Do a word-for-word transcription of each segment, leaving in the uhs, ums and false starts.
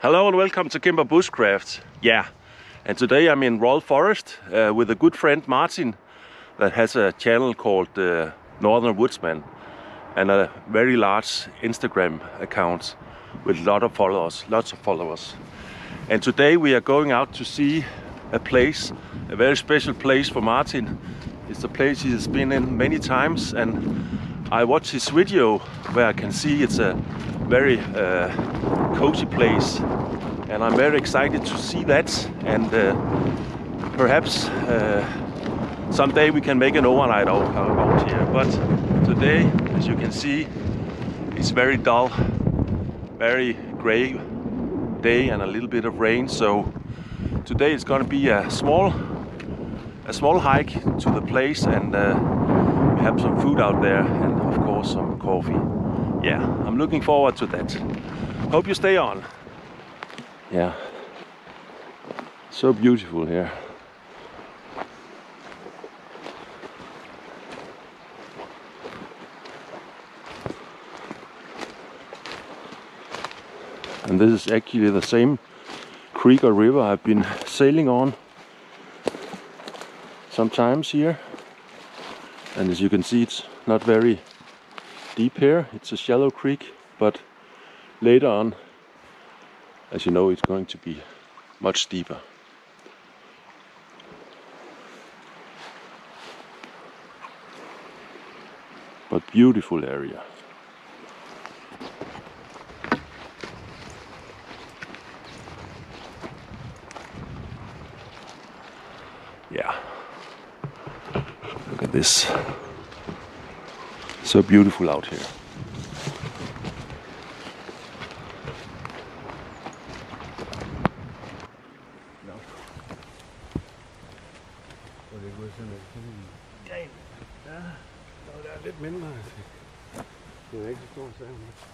Hello and welcome to Cimbrer Bushcraft. Yeah, and today I'm in Royal Forest uh, with a good friend Martin that has a channel called uh, Northern Woodsmen and a very large Instagram account with a lot of followers, lots of followers. And today we are going out to see a place, a very special place for Martin. It's a place he has been in many times, and I watched his video where I can see it's a very uh, cozy place, and I'm very excited to see that, and uh, perhaps uh, someday we can make an overnight out, out here. But today, as you can see, it's very dull, very grey day and a little bit of rain, so today it's going to be a small a small hike to the place, and uh, we have some food out there and of course some coffee. Yeah, I'm looking forward to that. Hope you stay on. Yeah, so beautiful here. And this is actually the same creek or river I've been sailing on sometimes here, and as you can see, it's not very deep here. It's a shallow creek, but later on, as you know, it's going to be much deeper. But beautiful area. Yeah, look at this, so beautiful out here. Lidt mindre. Det er ikke så stor sag.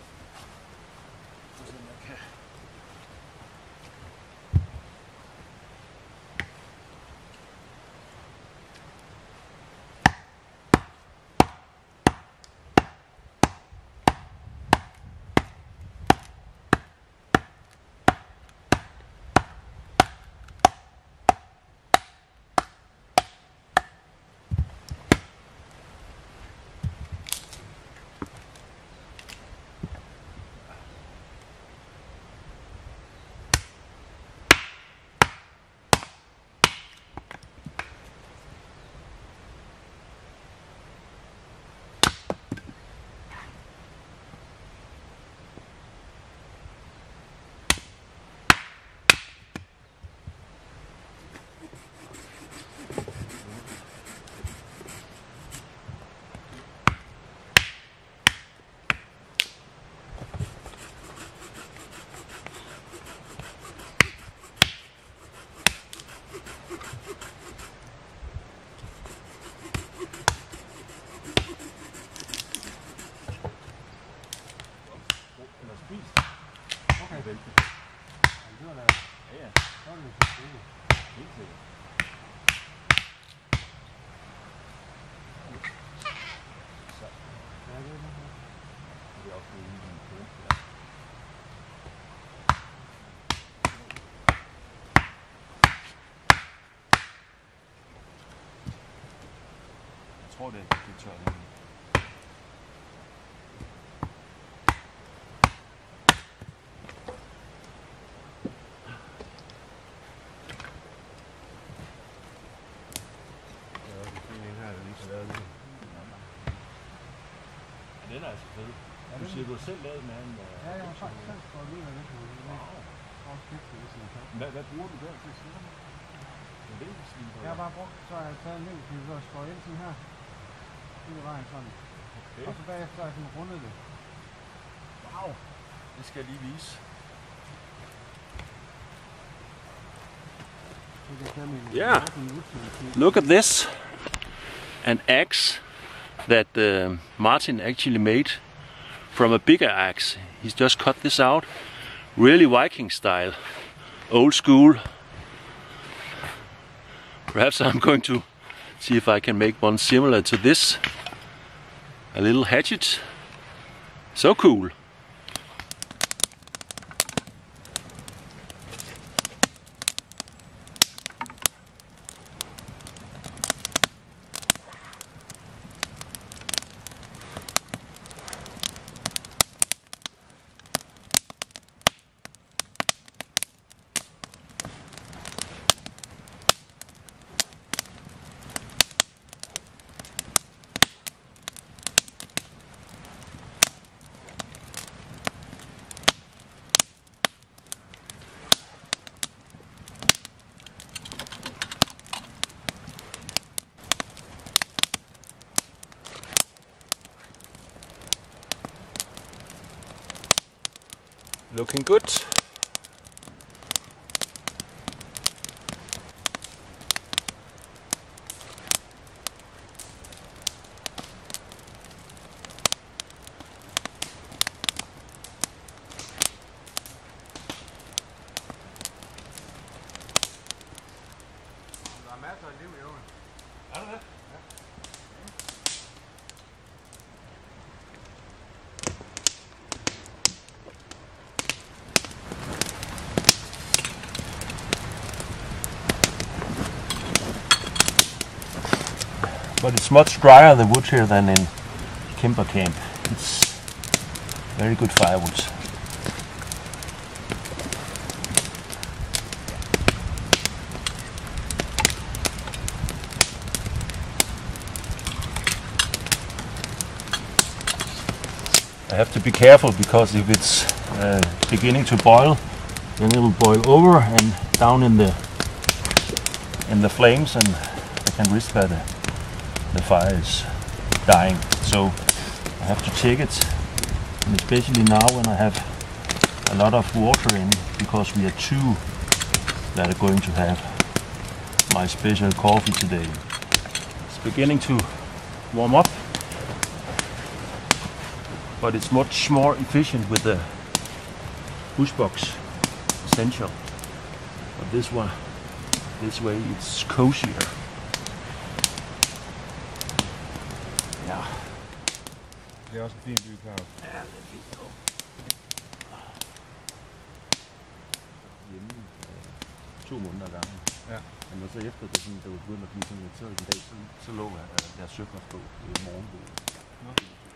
Jeg tror det, det tør det. Den er altså fed. Du siger, du har selv lavet med en... Ja, jeg har faktisk selv skåret ud af det. Hvad, hvad bruger du der til at sige? En vinkelsliber? Jeg har bare brugt, så har jeg taget en vinkelsliber og skåret ind sådan her. Hele vejen sådan. Okay. Og så bagefter har jeg sådan rundet det. Wow! Det skal jeg lige vise. Yeah! Look at this! An axe that uh, Martin actually made from a bigger axe. He's just cut this out. Really Viking style. Old school. Perhaps I'm going to see if I can make one similar to this. A little hatchet. So cool. Looking good. Der er masser af liv i åen. Er det det? But it's much drier the wood here than in Cimbrer camp. It's very good firewood. I have to be careful because if it's uh, beginning to boil, then it will boil over and down in the in the flames, and I can risk that the, the fire is dying. So I have to check it, and especially now when I have a lot of water in, because we are two that are going to have my special coffee today. It's beginning to warm up, but it's much more efficient with the bush box essential. But this one, this way it's cozier. Ja. Det er også en fin byggekrav. Ja, det er fint. Hjemme to måneder ad gangen. Ja. Men så efter det, sådan, det var begyndt at blive sådan lidt, så en dag, så, så lå jeg uh, deres søkner på i morgenbordet. Nå.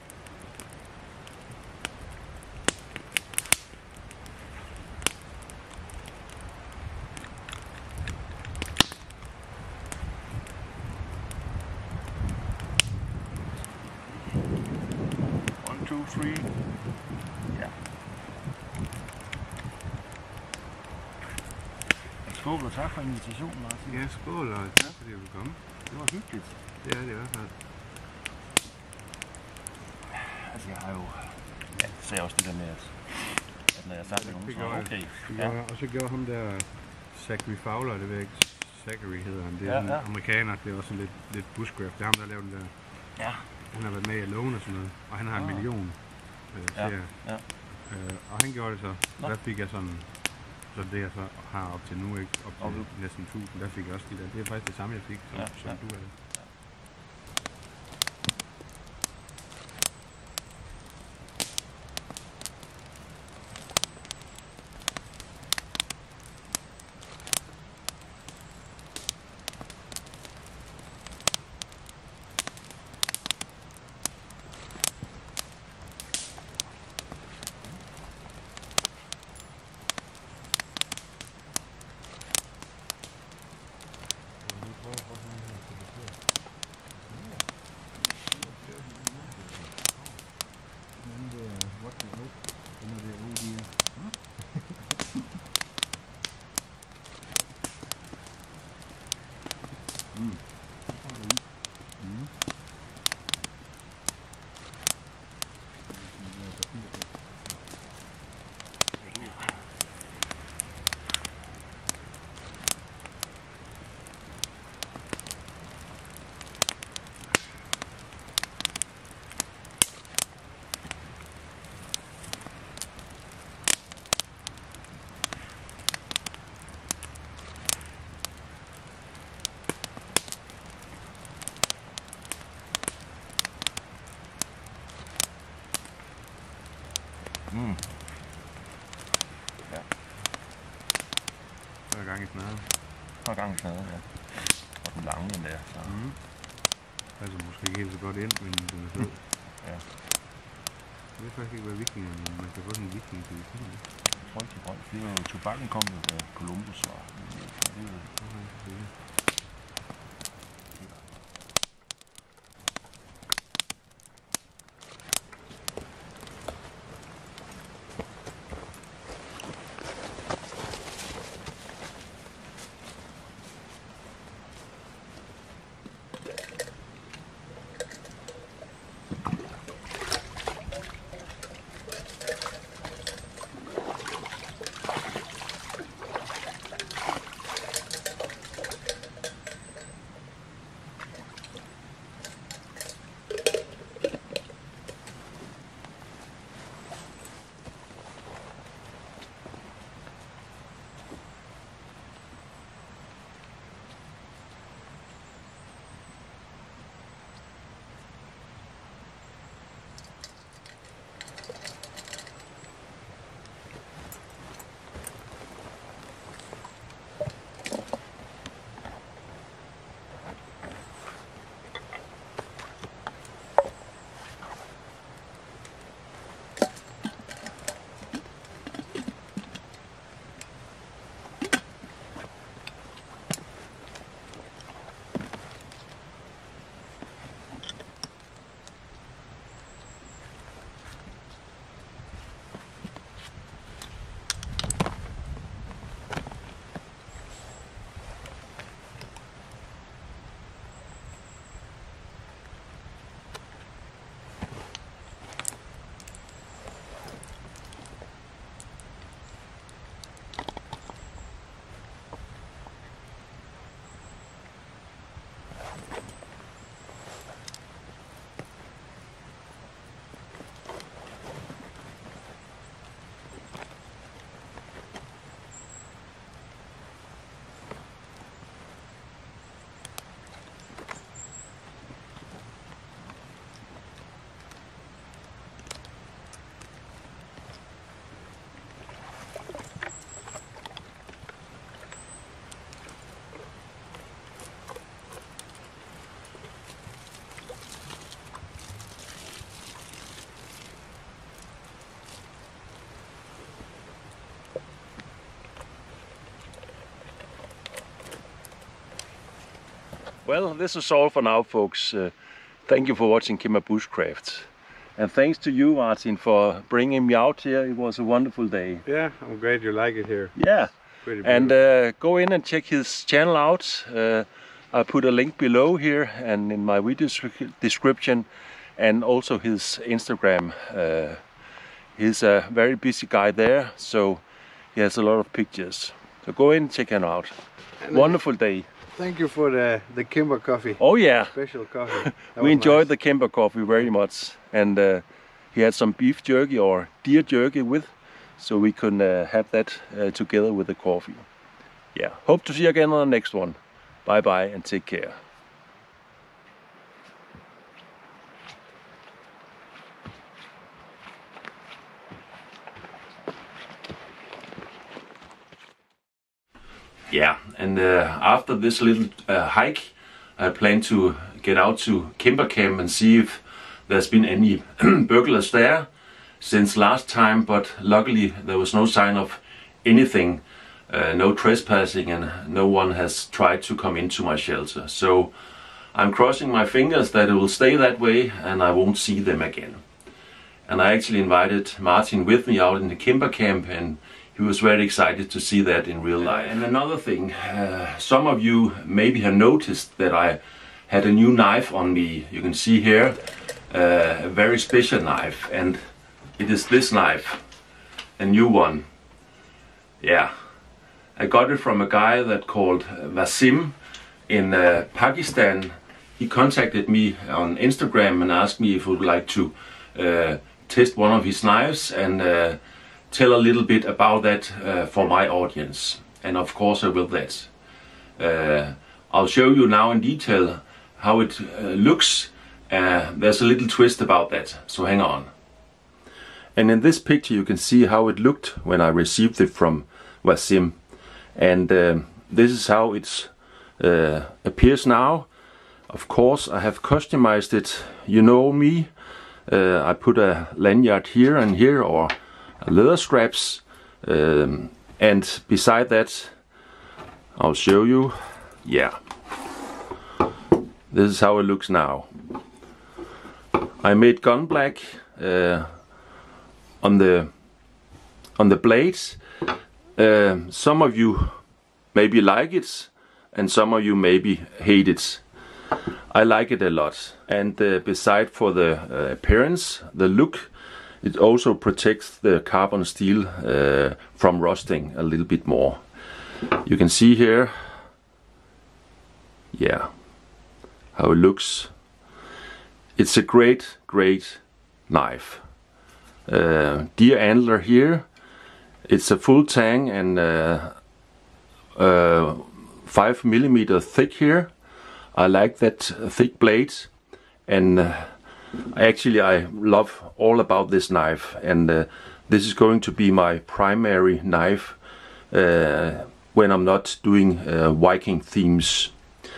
One, two, three. Ja. Skål og tak for invitationen, Martin. Ja, skål og tak fordi du kom. Det var hyggeligt. Det er det i hvert fald. Altså jeg har jo, ja, det sagde også det der med, at, at når jeg sagde med nogen, så var okay. Ja. Og så gjorde ham der Zachary Fowler, det ved jeg ikke, Zachary hedder han, det er Ja, en ja. amerikaner, det er også lidt, lidt bushcraft, det er ham der har lavet den der. Ja. Han har været med i Alone og sådan noget, og han har en Ah. million øh, Ja, serier. ja. Øh, og han gjorde det så, Nå. der fik jeg sådan, så det jeg så har op til nu, ikke, op til Okay. næsten tusind, der fik jeg også de der, det er faktisk det samme jeg fik, som, Ja, som ja. du er det. Mm. Mm. Mm. Ja. Hver gang i snadet. Hver gang i snadet, ja. Og den lange den der. Så. Mm. Altså måske ikke helt så godt ind, men den er sød. Ja. Jeg ved faktisk ikke, hvad Viking er, men man kan få sådan en Viking til Viking. Frygtelig grønt. Det var jo tobakken kom jo af Columbus, og det er jo... Well, this is all for now, folks. Uh, thank you for watching Cimbrer Bushcraft. And thanks to you, Martin, for bringing me out here. It was a wonderful day. Yeah, I'm glad you like it here. Yeah. Pretty and uh, go in and check his channel out. Uh, I'll put a link below here and in my video description, and also his Instagram. Uh, he's a very busy guy there, so he has a lot of pictures. So go in and check him out. And wonderful day. Thank you for the, the Cimbrer coffee. Oh yeah. Special coffee. We enjoyed nice. the Cimbrer coffee very much. And uh, he had some beef jerky or deer jerky with, so we could uh, have that uh, together with the coffee. Yeah, hope to see you again on the next one. Bye bye and take care. Yeah, and uh, after this little uh, hike, I plan to get out to Cimbrer Camp and see if there's been any burglars there since last time, but luckily there was no sign of anything, uh, no trespassing, and no one has tried to come into my shelter. So I'm crossing my fingers that it will stay that way and I won't see them again. And I actually invited Martin with me out in the Cimbrer Camp, and he was very excited to see that in real life. And another thing, uh, some of you maybe have noticed that I had a new knife on me. You can see here uh, a very special knife, and it is this knife, a new one. Yeah, I got it from a guy that called Vasim in uh, Pakistan. He contacted me on Instagram and asked me if I would like to uh, test one of his knives and uh, tell a little bit about that uh, for my audience, and of course I will that. Uh, I'll show you now in detail how it uh, looks. Uh, there's a little twist about that, so hang on. And in this picture you can see how it looked when I received it from Vasim, and uh, this is how it uh, appears now. Of course I have customized it. You know me, uh, I put a lanyard here and here, or leather straps, um, and beside that I'll show you. Yeah, this is how it looks now. I made gun black uh, on the on the blades. Uh, some of you maybe like it, and some of you maybe hate it. I like it a lot, and uh, beside for the uh, appearance, the look, it also protects the carbon steel uh, from rusting a little bit more. You can see here, yeah, how it looks. It's a great, great knife. Uh, deer antler here. It's a full tang and uh, uh, five millimeter thick here. I like that thick blade, and uh, actually I love all about this knife, and uh, this is going to be my primary knife uh, when I'm not doing uh, Viking themes.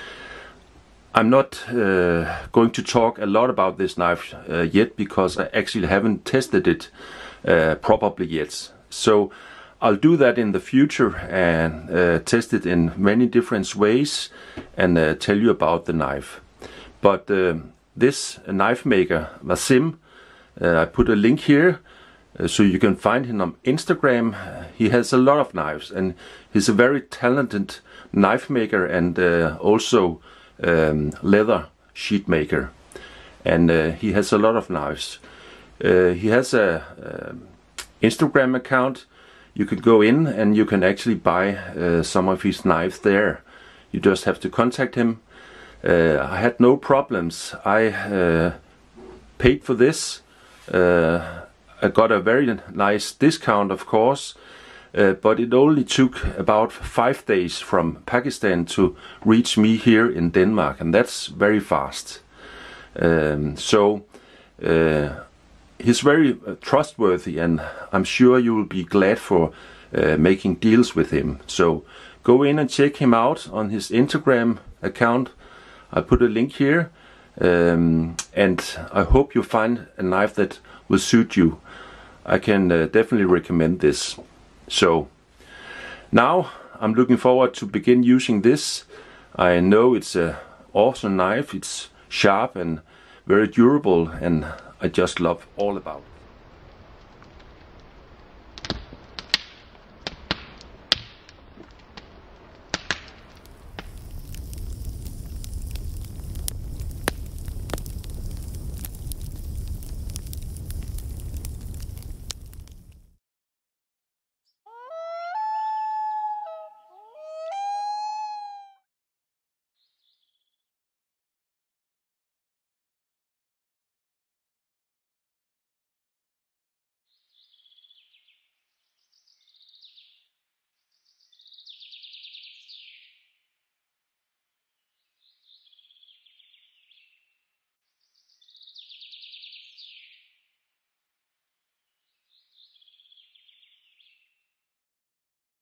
I'm not uh, going to talk a lot about this knife uh, yet, because I actually haven't tested it uh, properly yet. So I'll do that in the future and uh, test it in many different ways and uh, tell you about the knife. But uh, this knife maker, Vasim, uh, I put a link here uh, so you can find him on Instagram. He has a lot of knives, and he's a very talented knife maker, and uh, also um, leather sheet maker. And uh, he has a lot of knives. Uh, he has a, a Instagram account. You can go in and you can actually buy uh, some of his knives there. You just have to contact him. Uh, I had no problems. I uh, paid for this. Uh, I got a very nice discount, of course, uh, but it only took about five days from Pakistan to reach me here in Denmark, and that's very fast. Um, so uh, he's very uh, trustworthy, and I'm sure you will be glad for uh, making deals with him. So go in and check him out on his Instagram account. I put a link here, um, and I hope you find a knife that will suit you. I can uh, definitely recommend this. So now I'm looking forward to begin using this. I know it's a awesome knife. It's sharp and very durable, and I just love all about it.